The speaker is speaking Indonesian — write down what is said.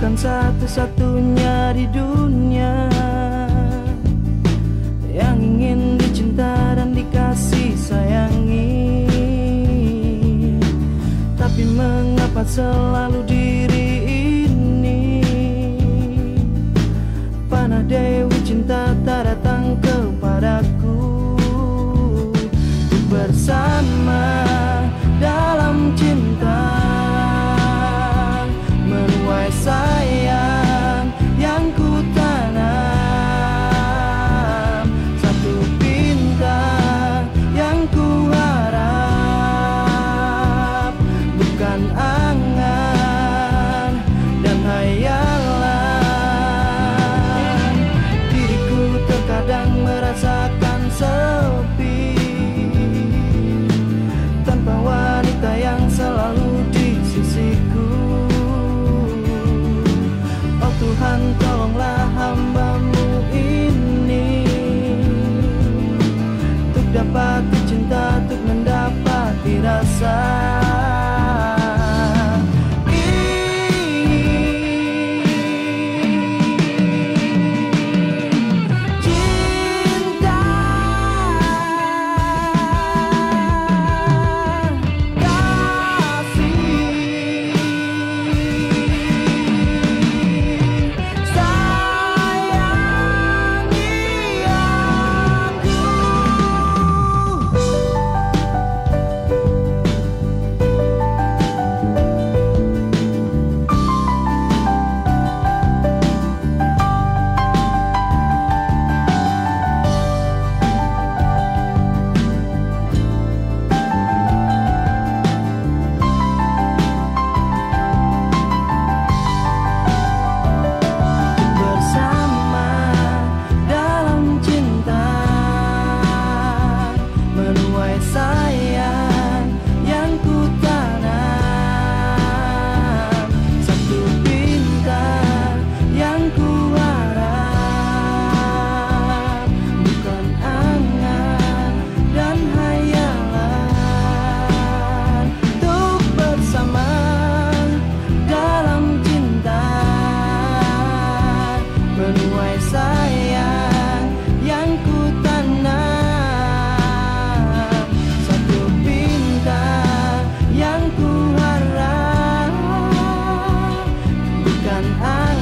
bukan satu-satunya di dunia yang ingin dicinta dan dikasih sayangi. Tapi mengapa selalu diri ini panah Dewi cinta tak datang kepadaku. Bersama dalam cinta, menuai sayang yang ku tanam, satu bintang yang ku harap, bukan angan dan hayalan. Diriku terkadang merasakan sepi tanpa wanita yang selalu di sisiku. Oh Tuhan, tolonglah hamba-Mu ini untuk dapati cinta, untuk mendapati rasa. Menuai sayang yang ku tanam, satu bintang yang ku harap, bukan